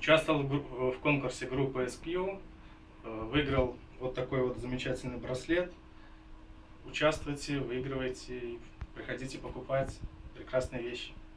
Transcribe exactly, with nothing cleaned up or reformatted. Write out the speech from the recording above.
Участвовал в конкурсе группы эс кью, выиграл вот такой вот замечательный браслет. Участвуйте, выигрывайте, приходите покупать прекрасные вещи.